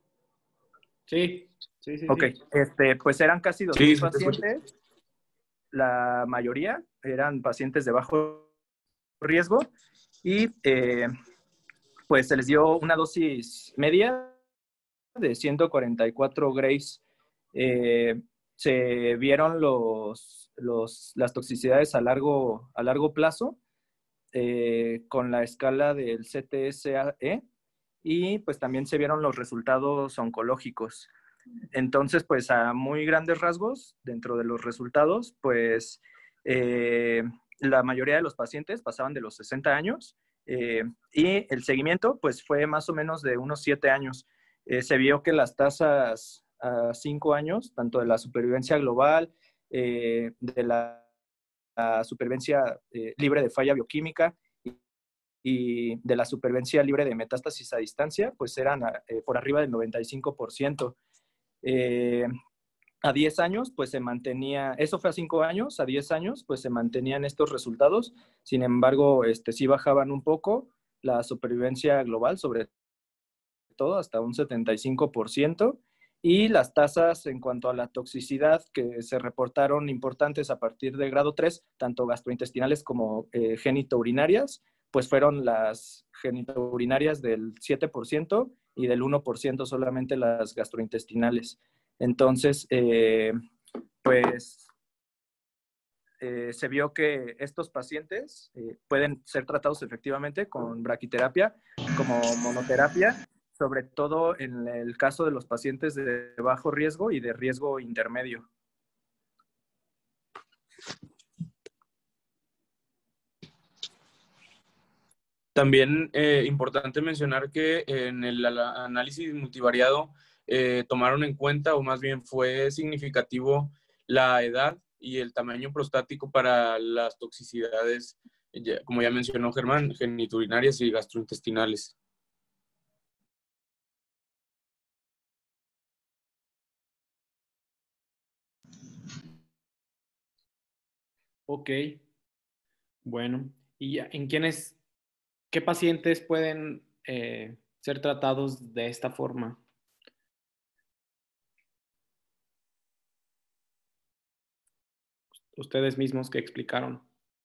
Sí, sí, sí. Ok, sí. este, pues eran casi dos mil Sí, pacientes. La mayoría eran pacientes de bajo riesgo y eh, pues se les dio una dosis media de ciento cuarenta y cuatro grays. Eh, se vieron los, los, las toxicidades a largo, a largo plazo eh, con la escala del C T S A E y pues también se vieron los resultados oncológicos. Entonces, pues a muy grandes rasgos, dentro de los resultados, pues eh, la mayoría de los pacientes pasaban de los sesenta años eh, y el seguimiento pues fue más o menos de unos siete años. Eh, se vio que las tasas a cinco años, tanto de la supervivencia global, eh, de la, la supervivencia eh, libre de falla bioquímica y, y de la supervivencia libre de metástasis a distancia, pues eran eh, por arriba del noventa y cinco por ciento. Eh, a diez años, pues se mantenía, eso fue a cinco años, a diez años, pues se mantenían estos resultados. Sin embargo, este, sí bajaban un poco la supervivencia global, sobre todo hasta un setenta y cinco por ciento. Y las tasas en cuanto a la toxicidad que se reportaron importantes a partir de grado tres, tanto gastrointestinales como eh, genitourinarias, pues fueron las genitourinarias del siete por ciento y del uno por ciento solamente las gastrointestinales. Entonces, eh, pues eh, se vio que estos pacientes eh, pueden ser tratados efectivamente con braquiterapia como monoterapia, sobre todo en el caso de los pacientes de bajo riesgo y de riesgo intermedio. También eh, importante mencionar que en el análisis multivariado eh, tomaron en cuenta, o más bien fue significativo, la edad y el tamaño prostático para las toxicidades, ya, como ya mencionó Germán, genitourinarias y gastrointestinales. Ok, bueno. ¿Y en quiénes, qué pacientes pueden eh, ser tratados de esta forma? Ustedes mismos que explicaron.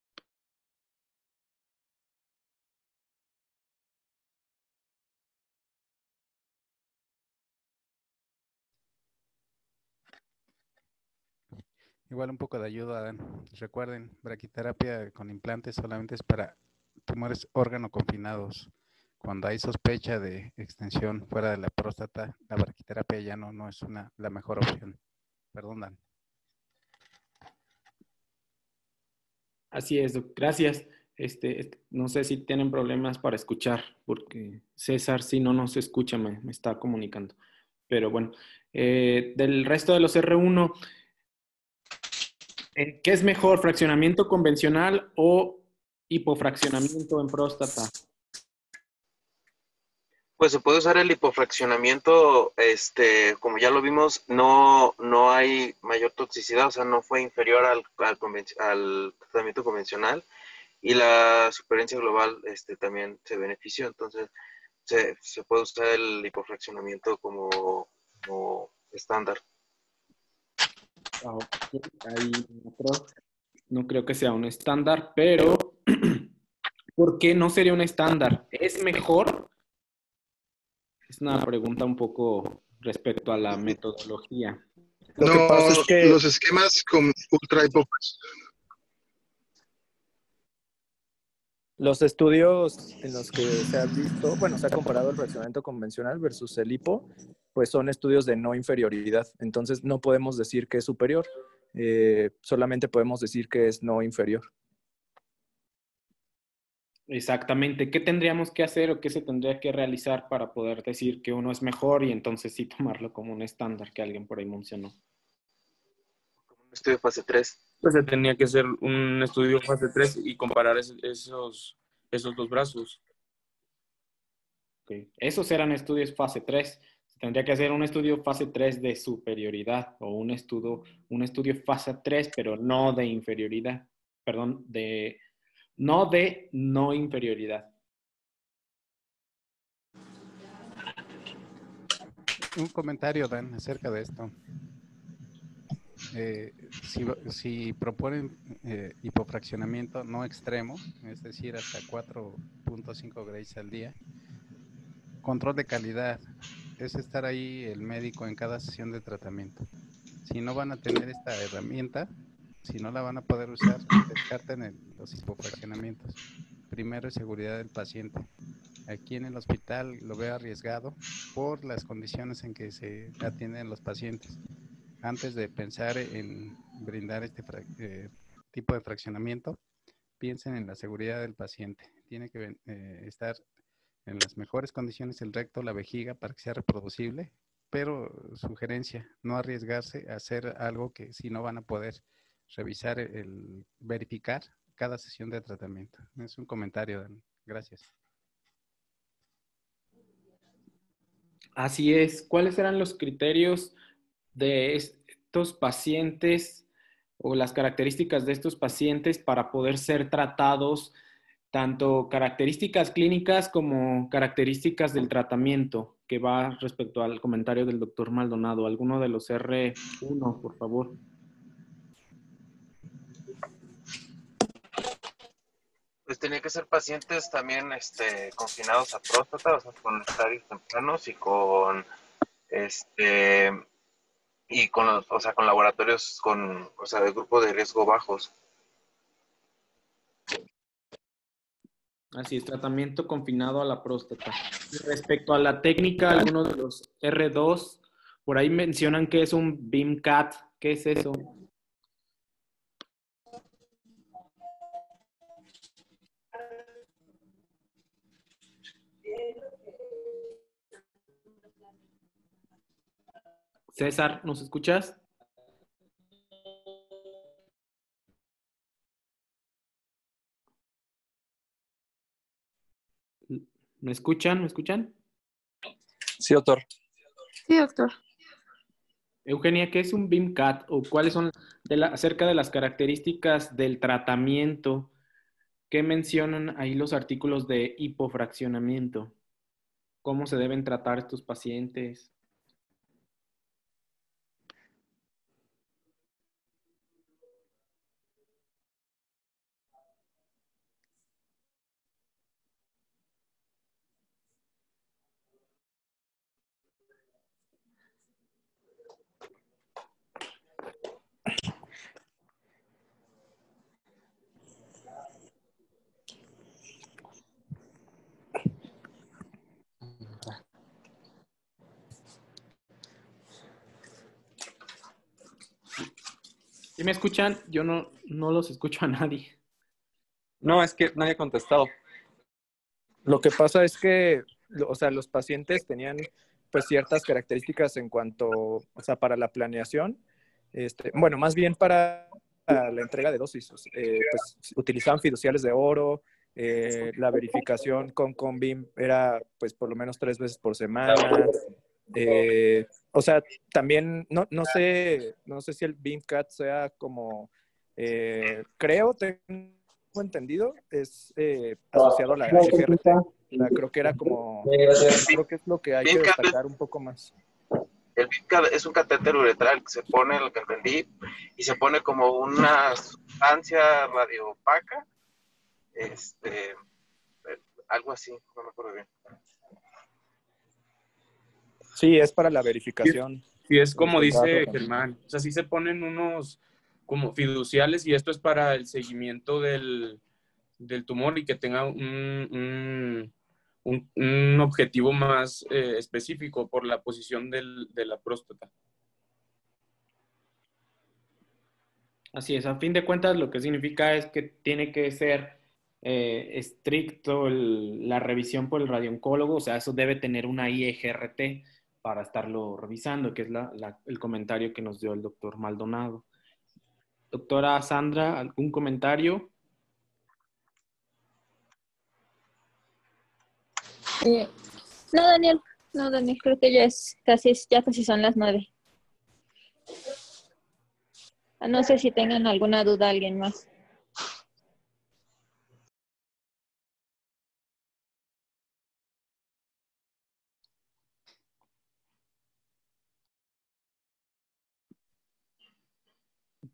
Igual un poco de ayuda, Dan. Recuerden, braquiterapia con implantes solamente es para tumores órgano confinados. Cuando hay sospecha de extensión fuera de la próstata, la braquiterapia ya no, no es una, la mejor opción. Perdón, Dan. Así es, doc. Gracias. Este, este, no sé si tienen problemas para escuchar, porque César si no nos escucha, me, me está comunicando. Pero bueno, eh, del resto de los erre uno, ¿qué es mejor, fraccionamiento convencional o hipofraccionamiento en próstata? Pues se puede usar el hipofraccionamiento, este, como ya lo vimos, no, no hay mayor toxicidad, o sea, no fue inferior al, al, al tratamiento convencional, y la supervivencia global este, también se benefició, entonces se, se puede usar el hipofraccionamiento como, como estándar. Ah, ok. Ahí otro, no creo que sea un estándar, pero ¿por qué no sería un estándar? ¿Es mejor? Es una pregunta un poco respecto a la metodología. Lo No, que pasa es que los esquemas con ultra hipofraccionamiento. los estudios en los que se ha visto, bueno, se ha comparado el fraccionamiento convencional versus el hipo, pues son estudios de no inferioridad. Entonces no podemos decir que es superior, eh, solamente podemos decir que es no inferior. Exactamente. ¿Qué tendríamos que hacer o qué se tendría que realizar para poder decir que uno es mejor y entonces sí tomarlo como un estándar que alguien por ahí mencionó? Como un estudio de fase tres. Pues se tenía que hacer un estudio fase tres y comparar es, esos, esos dos brazos. Okay. Esos eran estudios fase tres. Se tendría que hacer un estudio fase tres de superioridad o un estudio, un estudio fase tres, pero no de inferioridad. Perdón, de no de no inferioridad. Un comentario, Dan, acerca de esto. Eh, si, si proponen eh, hipofraccionamiento no extremo, es decir, hasta cuatro punto cinco grays al día, control de calidad es estar ahí el médico en cada sesión de tratamiento. Si no van a tener esta herramienta, si no la van a poder usar, descarten el, los hipofraccionamientos. Primero es seguridad del paciente. Aquí en el hospital lo veo arriesgado por las condiciones en que se atienden los pacientes. Antes de pensar en brindar este eh, tipo de fraccionamiento, piensen en la seguridad del paciente. Tiene que eh, estar en las mejores condiciones el recto, la vejiga, para que sea reproducible, pero sugerencia, no arriesgarse a hacer algo que si no van a poder revisar, el, el verificar cada sesión de tratamiento. Es un comentario, Dan. Gracias. Así es. ¿Cuáles eran los criterios de estos pacientes o las características de estos pacientes para poder ser tratados, tanto características clínicas como características del tratamiento, que va respecto al comentario del doctor Maldonado? Alguno de los R uno, por favor. Pues tenía que ser pacientes también este, confinados a próstata, o sea, con estadios tempranos y con este y con los, o sea, con laboratorios con, o sea, de grupo de riesgo bajos. Así es, tratamiento confinado a la próstata. Respecto a la técnica, algunos de los R dos, por ahí mencionan que es un B I M C A T. ¿Qué es eso? César, ¿nos escuchas? ¿Me escuchan? ¿Me escuchan? Sí, doctor. Sí, doctor. Eugenia, ¿qué es un B I M C A T o cuáles son de la, acerca de las características del tratamiento que mencionan ahí los artículos de hipofraccionamiento? ¿Cómo se deben tratar estos pacientes? ¿Sí me escuchan? Yo no, no los escucho a nadie. No, es que nadie ha contestado. Lo que pasa es que, o sea, los pacientes tenían pues ciertas características en cuanto, o sea, para la planeación, este, bueno, más bien para la entrega de dosis, eh, pues utilizaban fiduciales de oro, Eh, la verificación con Convim era pues por lo menos tres veces por semana. Eh, o sea, también no, no sé, no sé si el BIMCAT sea como, eh, creo, tengo entendido, es eh, asociado a la G G R T. O sea, creo que era como, creo que es lo que hay que BIMCAT destacar un poco más. El BIMCAT es un catéter uretral que se pone, lo que entendí, y se pone como una sustancia radioopaca, este, algo así, no me acuerdo bien. Sí, es para la verificación. Sí, es como El dice contrato. Germán, o sea, sí se ponen unos como fiduciales y esto es para el seguimiento del, del tumor y que tenga un, un, un, un objetivo más eh, específico por la posición del, de la próstata. Así es, a fin de cuentas lo que significa es que tiene que ser eh, estricto el- la revisión por el radiooncólogo, o sea, eso debe tener una I E G R T para estarlo revisando, que es la- la- el comentario que nos dio el doctor Maldonado. Doctora Sandra, ¿algún comentario? Eh, no, Daniel, no, Daniel, creo que ya es casi, ya casi son las nueve. Ah, no sé si tengan alguna duda alguien más. Ok.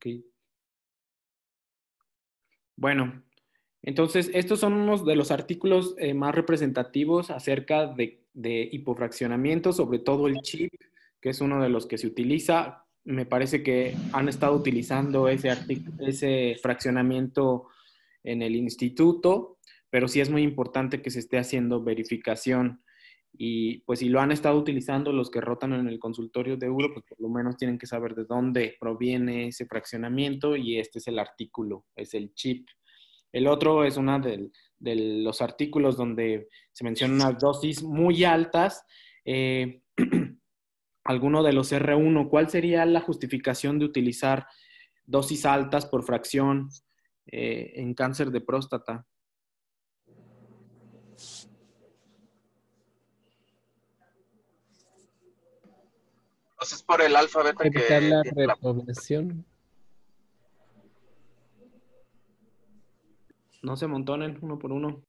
Bueno, entonces estos son unos de los artículos eh, más representativos acerca de, de hipofraccionamiento, sobre todo el chip, que es uno de los que se utiliza. Me parece que han estado utilizando ese, artic- ese fraccionamiento en el instituto, pero sí es muy importante que se esté haciendo verificación. Y pues si lo han estado utilizando los que rotan en el consultorio de Uro, pues por lo menos tienen que saber de dónde proviene ese fraccionamiento y este es el artículo, es el chip. El otro es uno de, de los artículos donde se mencionan unas dosis muy altas. Eh, alguno de los R uno, ¿cuál sería la justificación de utilizar dosis altas por fracción eh, en cáncer de próstata? Entonces, por el alfa beta Evitar que la tiene la... repoblación. No se amontonen uno por uno.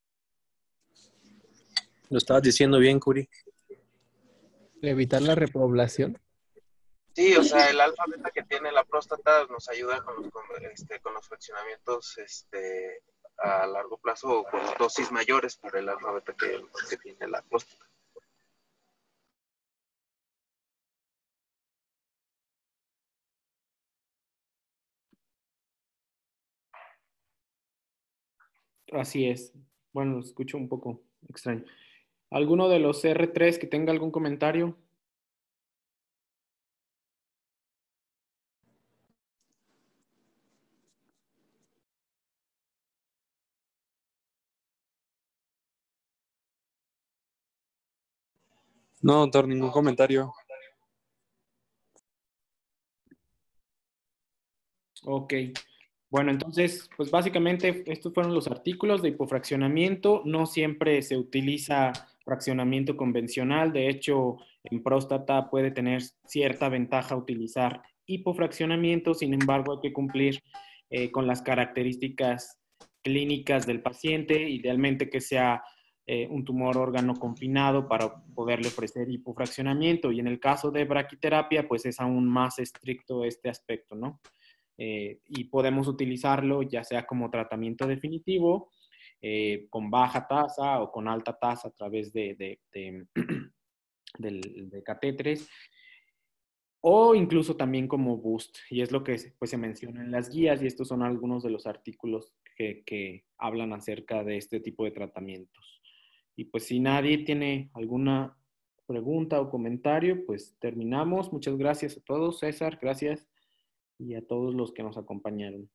Lo estabas diciendo bien, Curi. Evitar la repoblación. Sí, o sea, el alfa beta que tiene la próstata nos ayuda con los, con, este, con los fraccionamientos este, a largo plazo o con dosis mayores por el alfa beta que, que tiene la próstata. Así es. Bueno, lo escucho un poco extraño. ¿Alguno de los R tres que tenga algún comentario? No, doctor, ningún comentario. Ok. Bueno, entonces, pues básicamente estos fueron los artículos de hipofraccionamiento. No siempre se utiliza fraccionamiento convencional. De hecho, en próstata puede tener cierta ventaja utilizar hipofraccionamiento. Sin embargo, hay que cumplir eh, con las características clínicas del paciente, idealmente que sea eh, un tumor órgano confinado para poderle ofrecer hipofraccionamiento. Y en el caso de braquiterapia, pues es aún más estricto este aspecto, ¿no? Eh, y podemos utilizarlo ya sea como tratamiento definitivo, eh, con baja tasa o con alta tasa a través de, de, de, de, de catéteres, o incluso también como boost, y es lo que pues, se menciona en las guías, y estos son algunos de los artículos que, que hablan acerca de este tipo de tratamientos. Y pues si nadie tiene alguna pregunta o comentario, pues terminamos. Muchas gracias a todos. César, gracias. Y a todos los que nos acompañaron.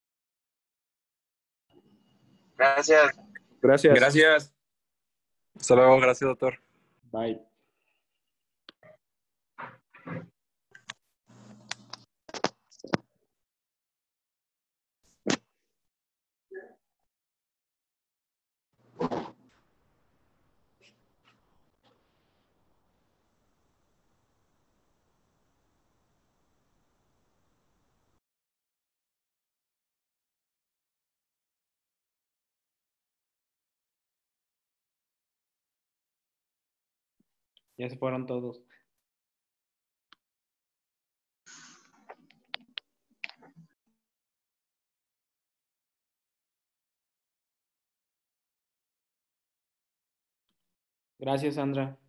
Gracias. Gracias. Gracias. Hasta luego, gracias, doctor. Bye. Ya se fueron todos. Gracias, Sandra.